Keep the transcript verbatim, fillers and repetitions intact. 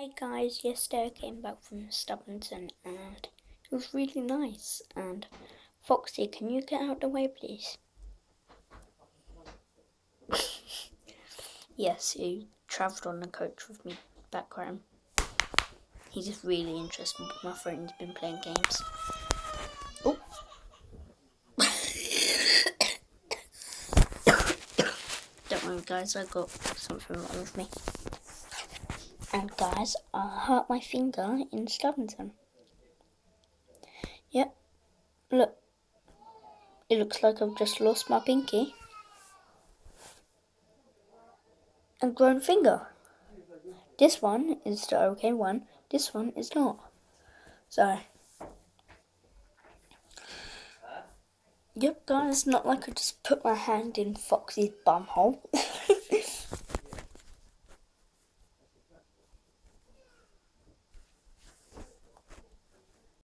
Hey guys, yesterday I came back from Stubbington and it was really nice. And Foxy, can you get out the way please? Yes, he travelled on the coach with me back home. He's just really interested with my friend. He's been playing games. Oh. Don't worry guys, I got something wrong with me. And guys, I hurt my finger in Stubbington. Yep, look. It looks like I've just lost my pinky and grown finger. This one is the okay one, this one is not. So, yep guys, not like I just put my hand in Foxy's bum hole.